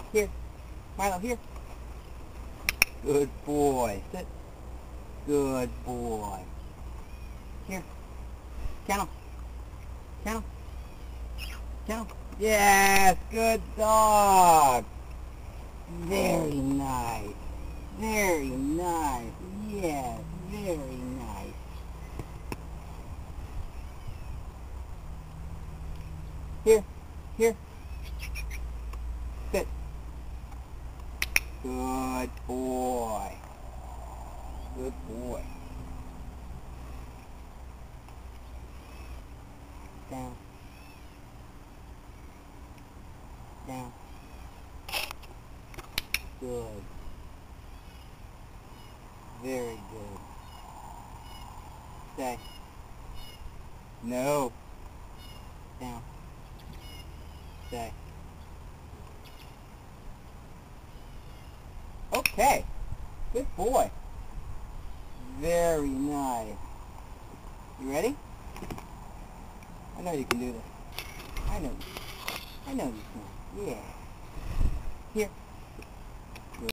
Here. Milo, here. Good boy. Sit. Good boy. Here. Kennel. Kennel. Kennel. Yes, good dog. Very nice. Very nice. Yes, very nice. Here. Here. Sit. Good boy. Good boy. Down. Down. Good. Very good. Stay. No. Down. Stay. Okay. Good boy. Very nice. You ready? I know you can do this. I know you can. Yeah. Here.